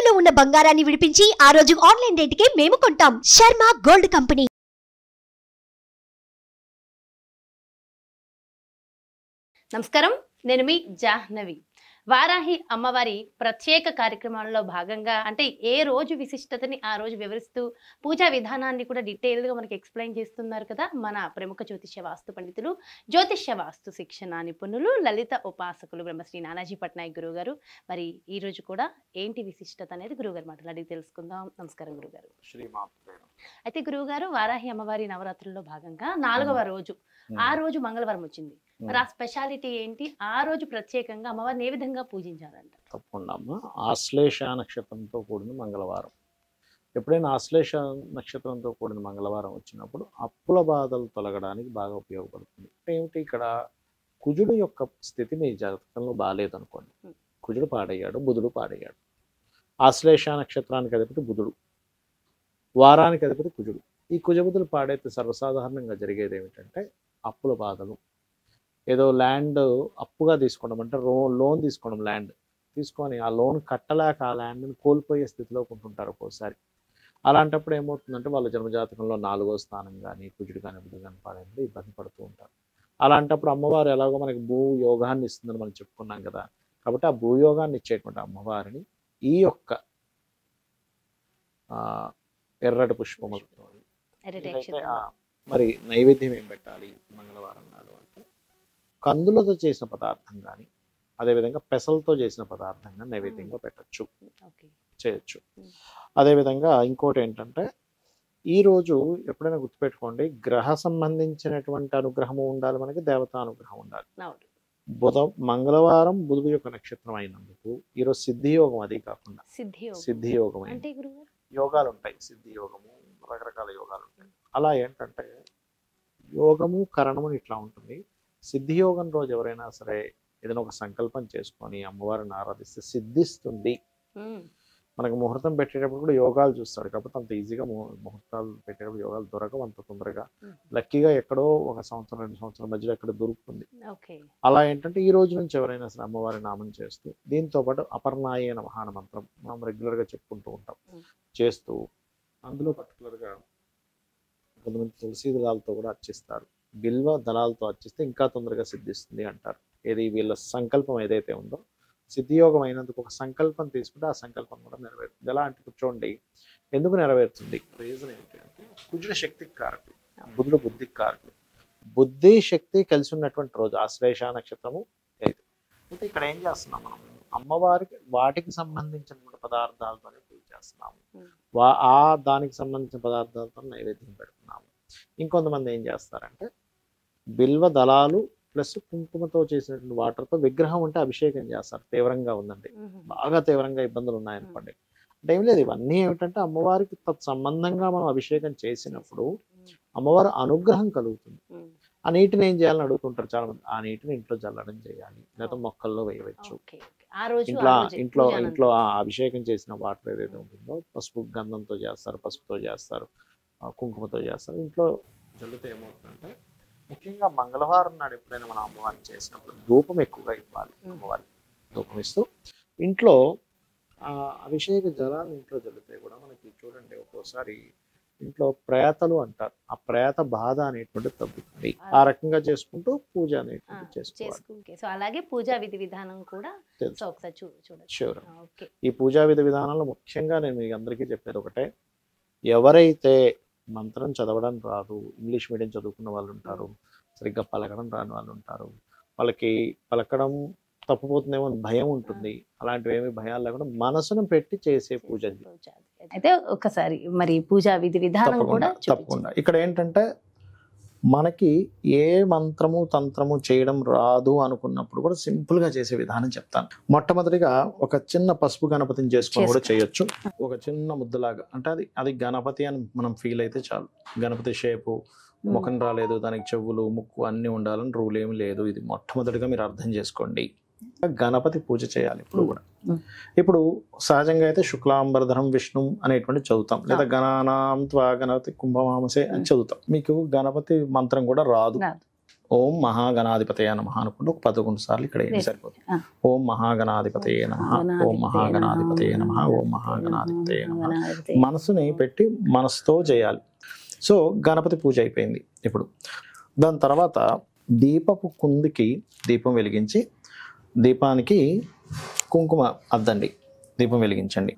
తాకట్టులో ఉన్న బంగారాన్ని విడిపించి ఆ రోజు ఆన్లైన్ రేటుకే మేము కొంటాం. Sharma gold company. నమస్కారం, నేను మీ జాహ్నవి. వారాహి అమ్మవారి ప్రత్యేక కార్యక్రమాల్లో భాగంగా అంటే ఏ రోజు విశిష్టతని ఆ రోజు వివరిస్తూ పూజా విధానాన్ని కూడా డీటెయిల్గా మనకి ఎక్స్ప్లెయిన్ చేస్తున్నారు కదా మన ప్రముఖ జ్యోతిష్య వాస్తు పండితులు, జ్యోతిష్య వాస్తు శిక్షణ నిపుణులు, లలిత ఉపాసకులు బ్రహ్మశ్రీ నానాజీ పట్నాయక్ గురువు గారు. మరి ఈ రోజు కూడా ఏంటి విశిష్టత అనేది గురువుగారు మాటలు అడిగి తెలుసుకుందాం. నమస్కారం గురుగారు. అయితే గురువుగారు, వారాహి అమ్మవారి నవరాత్రుల్లో భాగంగా 4వ రోజు, ఆ రోజు మంగళవారం వచ్చింది. మరి ఆ స్పెషాలిటీ ఏంటి? ఆ రోజు ప్రత్యేకంగా అమ్మవారిని ఏ విధంగా పూజించాలంట? తప్పకుండా అమ్మ, ఆశ్లేష నక్షత్రంతో కూడిన మంగళవారం. ఎప్పుడైనా ఆశ్లేష నక్షత్రంతో కూడిన మంగళవారం వచ్చినప్పుడు అప్పుల బాధలు తొలగడానికి బాగా ఉపయోగపడుతుంది. ఏమిటి ఇక్కడ కుజుడు యొక్క స్థితి మీ జాతకంలో బాగాలేదనుకోండి. కుజుడు పాడయ్యాడు, బుధుడు పాడయ్యాడు. ఆశ్లేష నక్షత్రానికి అధిపతి బుధుడు, వారానికి అధిపతి కుజుడు. ఈ కుజబుధులు పాడైతే సర్వసాధారణంగా జరిగేది ఏమిటంటే అప్పుల బాధలు, ఏదో ల్యాండ్ అప్పుగా తీసుకోవడం, అంటే లోన్ తీసుకోవడం, ల్యాండ్ తీసుకొని ఆ లోన్ కట్టలేక ఆ ల్యాండ్ని కోల్పోయే స్థితిలో ఉంటుంటారు ఒక్కోసారి. అలాంటప్పుడు ఏమవుతుందంటే వాళ్ళ జన్మజాతకంలో 4వ స్థానం కానీ కుజుడు కానీ బుధుడు కానీ పాడైనప్పుడు ఇబ్బంది పడుతూ ఉంటారు. అలాంటప్పుడు అమ్మవారు ఎలాగో మనకి భూయోగాన్ని ఇస్తుందని మనం చెప్పుకున్నాం కదా. కాబట్టి ఆ భూయోగాన్ని ఇచ్చేటువంటి అమ్మవారిని ఈ యొక్క ఎర్రటి పుష్పములతో మరి నైవేద్యం ఏం పెట్టాలి మంగళవారం నాడు అంటే కందులతో చేసిన పదార్థం కానీ అదేవిధంగా పెసలతో చేసిన పదార్థం కానీ నైవేద్యంగా పెట్టచ్చు, చేయొచ్చు. అదేవిధంగా ఇంకోటి ఏంటంటే ఈరోజు ఎప్పుడైనా గుర్తుపెట్టుకోండి, గ్రహ సంబంధించినటువంటి అనుగ్రహము ఉండాలి, మనకి దేవతా అనుగ్రహం ఉండాలి. మంగళవారం బుధుడు యొక్క నక్షత్రం అయినందుకు ఈరోజు సిద్ధియోగం, అది కాకుండా సిద్ధియోగం యోగాలు ఉంటాయి. సిద్ధి యోగము, రకరకాల యోగాలు ఉంటాయి. అలా ఏంటంటే యోగము కరణము ఇట్లా ఉంటుంది. సిద్ధియోగం రోజు ఎవరైనా సరే ఏదైనా ఒక సంకల్పం చేసుకొని అమ్మవారిని ఆరాధిస్తే సిద్ధిస్తుంది. మనకు ముహూర్తం పెట్టేటప్పుడు కూడా యోగాలు చూస్తాడు, కాబట్టి అంత ఈజీగా ముహూర్తాలు పెట్టేటప్పుడు యోగాలు దొరకవు అంత తొందరగా. లక్కీగా ఎక్కడో 1 సంవత్సరం 2 సంవత్సరాల మధ్యలో ఎక్కడ దొరుకుతుంది. అలా ఏంటంటే ఈ రోజు నుంచి ఎవరైనా సరే అమ్మవారి నామం చేస్తూ, దీంతో పాటు అపర్ణాయ నమః మంత్రం మనం రెగ్యులర్గా చెప్పుకుంటూ ఉంటాం, చేస్తూ అందులో పర్టికులర్గా కొంతమంది తులసి దళాలతో కూడా అర్చిస్తారు. బిల్వ దళాలతో అర్చిస్తే ఇంకా తొందరగా సిద్ధిస్తుంది అంటారు. ఏది వీళ్ళ సంకల్పం ఏదైతే ఉందో సిద్ధియోగం అయినందుకు ఒక సంకల్పం తీసుకుంటే ఆ సంకల్పం కూడా నెరవేరుతుంది. ఎలా అంటే కూర్చోండి, ఎందుకు నెరవేరుతుంది? రీజన్ ఏంటంటే కుజుడు శక్తికి కారకుడు, బుధుడు బుద్ధికి కారకుడు. బుద్ధి శక్తి కలిసి ఉన్నటువంటి రోజు ఆశ్లేష నక్షత్రము 5. అయితే ఇక్కడ ఏం చేస్తున్నాం మనం? అమ్మవారికి వాటికి సంబంధించినటువంటి పదార్థాలతోనే పూజ చేస్తున్నాము. దానికి సంబంధించిన పదార్థాలతో నైవేద్యం పెడుతున్నాము. ఇంకొంతమంది ఏం చేస్తారంటే బిల్వ దళాలు ప్లస్ కుంకుమతో చేసినటువంటి వాటర్తో విగ్రహం ఉంటే అభిషేకం చేస్తారు. తీవ్రంగా ఉందండి, బాగా తీవ్రంగా ఇబ్బందులు ఉన్నాయనుకోండి, అంటే ఏం లేదు, ఇవన్నీ ఏమిటంటే అమ్మవారికి తత్సంబంధంగా మనం అభిషేకం చేసినప్పుడు అమ్మవారి అనుగ్రహం కలుగుతుంది. ఆ నీటిని ఏం చేయాలని అడుగుతుంటారు చాలా మంది. ఆ నీటిని ఇంట్లో చల్లడం చేయాలి, లేదా మొక్కల్లో వేయవచ్చు. ఇంట్లో అభిషేకం చేసిన వాటర్ ఏదైతే ఉంటుందో పసుపు గంధంతో చేస్తారు, పసుపుతో చేస్తారు, కుంకుమతో చేస్తారు. ఇంట్లో చల్లితే ఏమవుతుందంటే ముఖ్యంగా మంగళవారం నాడు ఎప్పుడైనా మనం అమ్మవారిని చేసినప్పుడు ధూపం ఎక్కువగా ఇవ్వాలి. అమ్మవారికి ధూపం ఇస్తూ ఇంట్లో అభిషేక జలాన్ని ఇంట్లో చల్లితే కూడా మనకి చూడండి ఒక్కోసారి ఇంట్లో ప్రేతలు అంటారు, ఆ ప్రేత బాధ అనేటువంటి తగ్గుతుంది. ఆ రకంగా చేసుకుంటూ పూజ అనేటువంటి చేసుకోవాలి. సో అలాగే పూజా విధి విధానం కూడా షూర్. ఈ పూజా విధి విధానంలో ముఖ్యంగా నేను మీకు అందరికీ చెప్పేది ఒకటే, ఎవరైతే మంత్రం చదవడం రాదు, ఇంగ్లీష్ మీడియం చదువుకున్న వాళ్ళు ఉంటారు, సరిగ్గా పలకడం రాని వాళ్ళు ఉంటారు, వాళ్ళకి పలకడం తప్పిపోతుందేమో భయం ఉంటుంది. అలాంటివి ఏమి భయాలు లేకుండా మనసును పెట్టి చేసే పూజ. అయితే ఒకసారి మరి పూజా విధి విధానం కూడా తప్పకుండా. ఇక్కడ ఏంటంటే మనకి ఏ మంత్రము తంత్రము చేయడం రాదు అనుకున్నప్పుడు కూడా సింపుల్ గా చేసే విధానం చెప్తాను. మొట్టమొదటిగా ఒక చిన్న పసుపు గణపతిని చేసుకొని కూడా చేయొచ్చు. ఒక చిన్న ముద్దలాగా, అంటే అది గణపతి అని మనం ఫీల్ అయితే చాలు. గణపతి షేపు, ముఖం రాలేదు, దానికి చెవులు ముక్కు అన్ని ఉండాలని రూల్ ఏమి లేదు. ఇది మొట్టమొదటిగా మీరు అర్థం చేసుకోండి. గణపతి పూజ చేయాలి ఇప్పుడు కూడా. ఇప్పుడు సహజంగా అయితే శుక్లాంబరధరం విష్ణు అనేటువంటి చదువుతాం, లేదా గణానాం త్వా గణపతి కుంభమామసే అని చదువుతాం. మీకు గణపతి మంత్రం కూడా రాదు, ఓం మహాగణాధిపతయ నమః అనుకుంటూ ఒక 11 సార్లు ఇక్కడ ఏం సరిపోతుంది. ఓం మహాగణాధిపతయ నమః, ఓం మహాగణాధిపతయ నమః, ఓం మహాగణాధిపతయ నమః. మనసుని పెట్టి మనసుతో చేయాలి. సో గణపతి పూజ అయిపోయింది. ఇప్పుడు దాని తర్వాత దీపపు కుందికి దీపం వెలిగించి దీపానికి కుంకుమ అద్దండి, దీపం వెలిగించండి.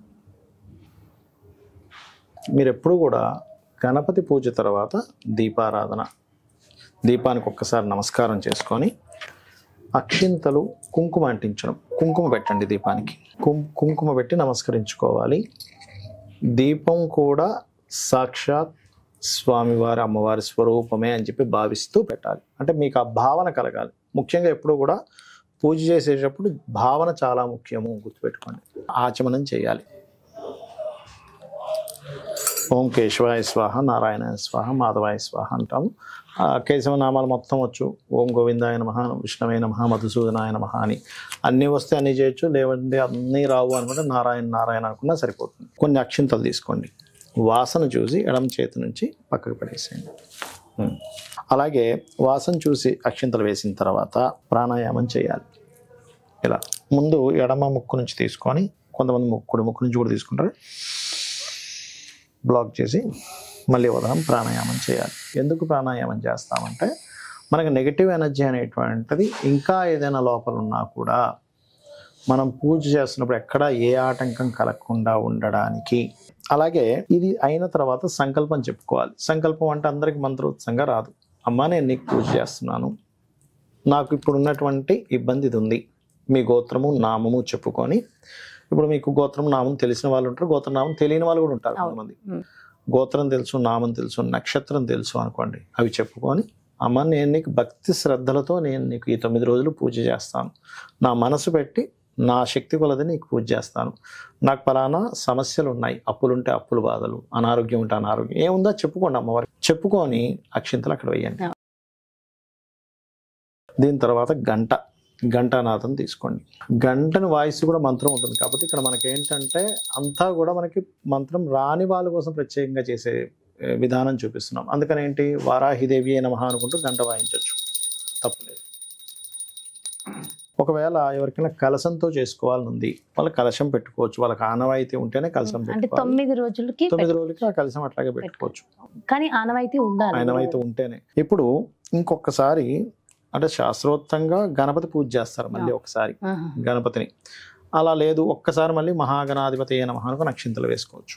మీరు ఎప్పుడు కూడా గణపతి పూజ తర్వాత దీపారాధన, దీపానికి ఒక్కసారి నమస్కారం చేసుకొని అక్షింతలు కుంకుమ అంటించడం, కుంకుమ పెట్టండి దీపానికి, కుంకుమ పెట్టి నమస్కరించుకోవాలి. దీపం కూడా సాక్షాత్ స్వామివారి అమ్మవారి స్వరూపమే అని చెప్పి భావిస్తూ పెట్టాలి. అంటే మీకు ఆ భావన కలగాలి. ముఖ్యంగా ఎప్పుడు కూడా పూజ చేసేటప్పుడు భావన చాలా ముఖ్యము, గుర్తుపెట్టుకోండి. ఆచమనం చేయాలి. ఓం కేశవాయ స్వాహ, నారాయణాయ స్వాహ, మాధవాయ స్వాహ అంటాము. కేశవ నామాలు మొత్తం వచ్చు. ఓం గోవిందాయ నమః, విష్ణవే నమః, మధుసూదనాయ నమః అని అన్నీ వస్తే అన్నీ చేయొచ్చు. లేవంటే అన్నీ రావు అనుకుంటే నారాయణ నారాయణ అనుకున్నా సరిపోతుంది. కొన్ని అక్షింతలు తీసుకోండి, వాసన చూసి ఎడమ చేతి నుంచి పక్కకు పడేసేయండి. అలాగే వాసన చూసి అక్షింతలు వేసిన తర్వాత ప్రాణాయామం చేయాలి. ఇలా ముందు ఎడమ ముక్కు నుంచి తీసుకొని, కొంతమంది కుడి ముక్కు నుంచి కూడా తీసుకుంటారు, బ్లాక్ చేసి మళ్ళీ ఉదయం ప్రాణాయామం చేయాలి. ఎందుకు ప్రాణాయామం చేస్తామంటే మనకు నెగిటివ్ ఎనర్జీ అనేటువంటిది ఇంకా ఏదైనా లోపల ఉన్నా కూడా మనం పూజ చేస్తున్నప్పుడు ఎక్కడ ఏ ఆటంకం కలగకుండా ఉండడానికి. అలాగే ఇది అయిన తర్వాత సంకల్పం చెప్పుకోవాలి. సంకల్పం అంటే అందరికి మంత్రోత్సంగా రాదు. అమ్మా నేను నీకు పూజ చేస్తున్నాను, నాకు ఇప్పుడు ఉన్నటువంటి ఇబ్బంది ఇది ఉంది, మీ గోత్రము నామము చెప్పుకొని, ఇప్పుడు మీకు గోత్రం నామం తెలిసిన వాళ్ళు ఉంటారు, గోత్రనామం తెలియని వాళ్ళు కూడా ఉంటారు కొంతమంది. గోత్రం తెలుసు, నామం తెలుసు, నక్షత్రం తెలుసు అనుకోండి, అవి చెప్పుకొని అమ్మ నేను నీకు భక్తి శ్రద్ధలతో నేను నీకు ఈ 9 రోజులు పూజ చేస్తాను, నా మనసు పెట్టి నా శక్తి కొలది నీకు పూజ చేస్తాను, నాకు పలానా సమస్యలు ఉన్నాయి, అప్పులుంటే అప్పులు బాధలు, అనారోగ్యం ఉంటే అనారోగ్యం, ఏముందో చెప్పుకోండి అమ్మవారికి. చెప్పుకొని అక్షింతలు అక్కడ వేయండి. దీని తర్వాత గంటానాదం తీసుకోండి. గంటను వాయిస్ కూడా మంత్రం ఉంటుంది. కాబట్టి ఇక్కడ మనకి ఏంటంటే అంతా కూడా మనకి మంత్రం రాని వాళ్ళ కోసం ప్రత్యేకంగా చేసే విధానం చూపిస్తున్నాం. అందుకని ఏంటి, వారాహిదేవి నమః అనుకుంటూ గంట వాయించవచ్చు, తప్పులేదు. ఒకవేళ ఎవరికైనా కలశంతో చేసుకోవాలని ఉంది, వాళ్ళు కలశం పెట్టుకోవచ్చు. వాళ్ళకి ఆనవాయితీ ఉంటేనే కలశం పెట్టుకోవాలి. 9 రోజులకి ఆ కలశం అట్లాగే పెట్టుకోవచ్చు. కానీ ఆనవాయితీ ఉండాలి, ఆనవాయితీ ఉంటేనే. ఇప్పుడు ఇంకొకసారి అంటే శాస్త్రోక్తంగా గణపతి పూజ చేస్తారు మళ్ళీ ఒకసారి గణపతిని. అలా లేదు, ఒక్కసారి మళ్ళీ మహాగణాధిపతయ నమః అనుకుని అక్షింతలు వేసుకోవచ్చు.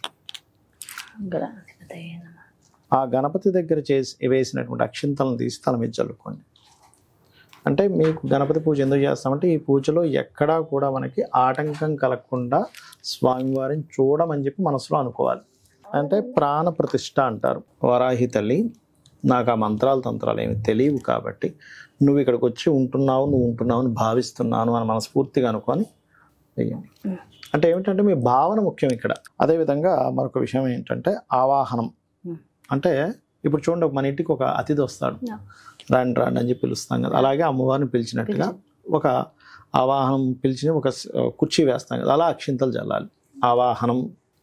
ఆ గణపతి దగ్గర వేసినటువంటి అక్షింతలను తీసి తల మీద చల్లుకోండి. అంటే మీకు గణపతి పూజ ఎందుకు చేస్తామంటే ఈ పూజలో ఎక్కడా కూడా మనకి ఆటంకం కలగకుండా స్వామివారిని చూడమని చెప్పి మనసులో అనుకోవాలి. అంటే ప్రాణ ప్రతిష్ఠ అంటారు. వరాహి తల్లి, నాకు ఆ మంత్రాలు తంత్రాలు ఏమి తెలియవు కాబట్టి నువ్వు ఇక్కడికి వచ్చి ఉంటున్నావు అని భావిస్తున్నాను అని మనస్ఫూర్తిగా అనుకొని వెయ్యండి. అంటే ఏమిటంటే మీ భావన ముఖ్యం ఇక్కడ. అదేవిధంగా మరొక విషయం ఏంటంటే ఆవాహనం. అంటే ఇప్పుడు చూడండి, మన ఇంటికి ఒక అతిథి వస్తాడు, రాండి రాండి అని చెప్పి పిలుస్తాం కదా, అలాగే అమ్మవారిని పిలిచినట్టుగా ఒక ఆవాహనం పిలిచి ఒక కుర్చీ వేస్తాం కదా, అలా అక్షింతలు చల్లాలి. ఆవాహనం,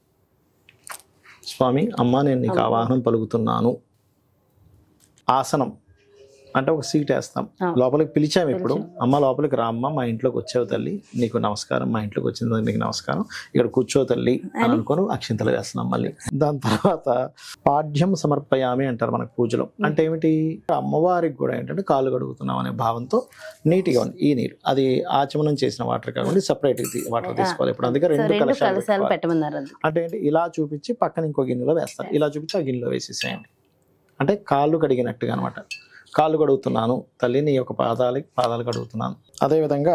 స్వామి అమ్మ నేను నీకు ఆవాహనం పలుకుతున్నాను. ఆసనం అంటే ఒక సీట్ వేస్తాం, లోపలికి పిలిచాము. ఇప్పుడు అమ్మ లోపలికి రామ్మ, మా ఇంట్లోకి వచ్చావు తల్లి, నీకు నమస్కారం, మా ఇంట్లోకి వచ్చిన నీకు నమస్కారం, ఇక్కడ కూర్చో తల్లి అని అనుకొని అక్షింతలు వేస్తున్నాం మళ్ళీ. దాని తర్వాత పాఠ్యం సమర్పయామి అంటారు మనకు పూజలో. అంటే ఏమిటి, అమ్మవారికి కూడా ఏంటంటే కాళ్ళు కడుగుతున్నాం అనే భావంతో నీట్గా ఉంది. ఈ నీరు అది ఆచమనం చేసిన వాటర్ కాకుండా సపరేట్ వాటర్ తీసుకోవాలి. ఇప్పుడు అందుకే 2 కలశాలు పెట్టమన్నారు. అంటే ఏంటి, ఇలా చూపించి పక్కన ఇంకో గిన్నెలో వేస్తారు, ఇలా చూపించి ఆ గిన్నెలో వేసేసేయండి. అంటే కాళ్ళు కడిగినట్టుగా అనమాట. కాళ్ళు కడుగుతున్నాను తల్లి, నీ యొక్క పాదాలు కడుగుతున్నాను. అదేవిధంగా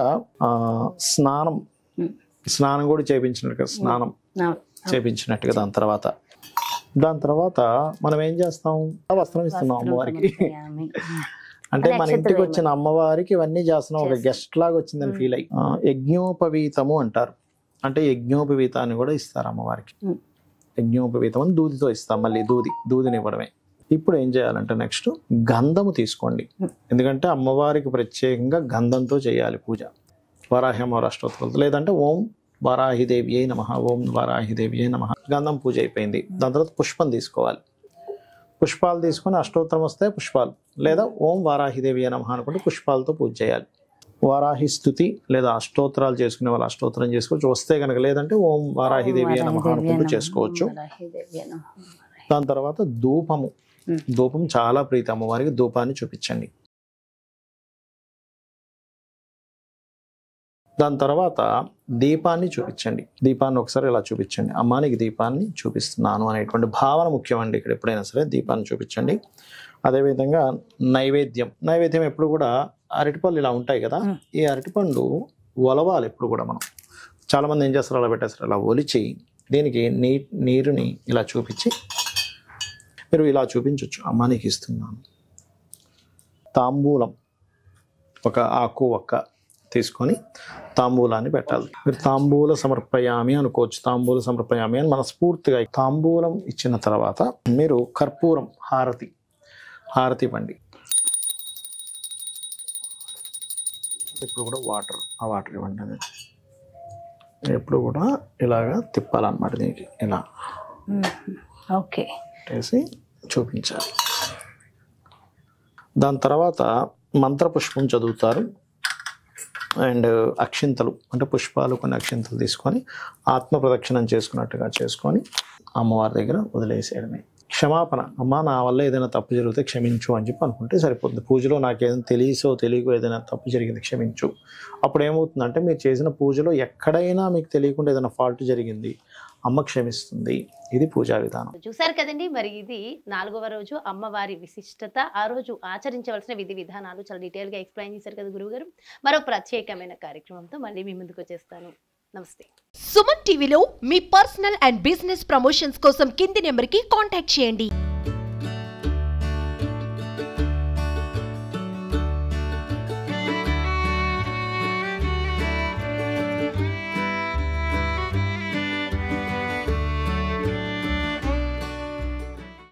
స్నానం కూడా చేయించినట్టుగా, స్నానం చేయించినట్టుగా. దాని తర్వాత మనం ఏం చేస్తాం, వస్త్రం ఇస్తున్నాం అమ్మవారికి. అంటే మన ఇంటికి వచ్చిన అమ్మవారికి ఇవన్నీ చేస్తున్నాం, ఒక గెస్ట్ లాగా వచ్చిందని ఫీల్ అయ్యి. యజ్ఞోపవీతము అంటారు. అంటే యజ్ఞోపవీతాన్ని కూడా ఇస్తారు అమ్మవారికి. యజ్ఞోపవీతం అని దూదితో ఇస్తాం, మళ్ళీ దూదిని ఇవ్వడమే. ఇప్పుడు ఏం చేయాలంటే నెక్స్ట్ గంధము తీసుకోండి. ఎందుకంటే అమ్మవారికి ప్రత్యేకంగా గంధంతో చేయాలి పూజ. వరాహి అమ్మవారి అష్టోత్తరాలతో, లేదంటే ఓం వారాహిదేవ్యై నమః, ఓం వారాహిదేవ్యై నమః. గంధం పూజ అయిపోయింది. దాని తర్వాత పుష్పం తీసుకోవాలి. పుష్పాలు తీసుకొని అష్టోత్తరం వస్తే పుష్పాలు, లేదా ఓం వారాహిదేవి నమః అనుకుంటే పుష్పాలతో పూజ చేయాలి. వారాహి స్తుతి లేదా అష్టోత్తరాలు చేసుకునే వాళ్ళు అష్టోత్తరం చేసుకోవచ్చు, వస్తే కనుక, లేదంటే ఓం వారాహిదేవి నమః అనుకుంటూ చేసుకోవచ్చు. దాని తర్వాత ధూపము, ధూపం చాలా ప్రీతి అమ్మవారికి, ధూపాన్ని చూపించండి. దాని తర్వాత దీపాన్ని చూపించండి. దీపాన్ని ఒకసారి ఇలా చూపించండి, అమ్మా నీకు దీపాన్ని చూపిస్తున్నాను అనేటువంటి భావన ముఖ్యం అండి. ఇక్కడ ఎప్పుడైనా సరే దీపాన్ని చూపించండి. అదేవిధంగా నైవేద్యం ఎప్పుడు కూడా అరటిపళ్ళు ఇలా ఉంటాయి కదా, ఈ అరటిపండు ఒలవాలి ఎప్పుడు కూడా. మనం చాలామంది ఏం చేస్తారు, అలా పెట్టేస్తారు. అలా ఒలిచి దీనికి నీరుని ఇలా చూపించి, మీరు ఇలా చూపించవచ్చు, అమ్మా నీకు ఇస్తున్నాను. తాంబూలం, ఒక ఆకు ఒక్క తీసుకొని తాంబూలాన్ని పెట్టాలి. మీరు తాంబూల సమర్పయామి అనుకోవచ్చు, తాంబూల సమర్పయామి అని మనస్ఫూర్తిగా. తాంబూలం ఇచ్చిన తర్వాత మీరు కర్పూరం హారతి ఇవ్వండి. ఇప్పుడు కూడా ఆ వాటర్ ఇవ్వండి. అది ఎప్పుడు కూడా ఇలాగా తిప్పాలన్నమాట, దీనికి ఇలా ఓకే వేసి చూపించాలి. దాని తర్వాత మంత్రపుష్పం చదువుతారు. అండ్ అక్షింతలు, అంటే పుష్పాలు కొన్ని అక్షింతలు తీసుకొని ఆత్మ ప్రదక్షిణం చేసుకున్నట్టుగా చేసుకొని అమ్మవారి దగ్గర వదిలేసేయడమే. క్షమాపణ, అమ్మ నా వల్ల ఏదైనా తప్పు జరిగితే క్షమించు అని చెప్పి అనుకుంటే సరిపోతుంది. పూజలో నాకు ఏదైనా తెలియకో ఏదైనా తప్పు జరిగింది క్షమించు. అప్పుడు ఏమవుతుందంటే మీరు చేసిన పూజలో ఎక్కడైనా మీకు తెలియకుండా ఏదైనా ఫాల్ట్ జరిగింది, అమ్మ క్షమిస్తుంది. ఇది పూజా విధానం. చూసారు కదండి, మరి ఇది 4వ రోజు అమ్మవారి విశిష్టత, ఆ రోజు ఆచరించవలసిన విధి విధానాలు చాలా డీటెయిల్ గా ఎక్స్ప్లెయిన్ చేశారు కదా గురువు గారు. మరో ప్రత్యేకమైన కార్యక్రమంతో మళ్ళీ మీ ముందుకు వచ్చేస్తాను. నమస్తే. సుమన్ టీవీలో మీ పర్సనల్ అండ్ బిజినెస్ ప్రమోషన్స్ కోసం కింది నెంబర్కి కాంటాక్ట్ చేయండి.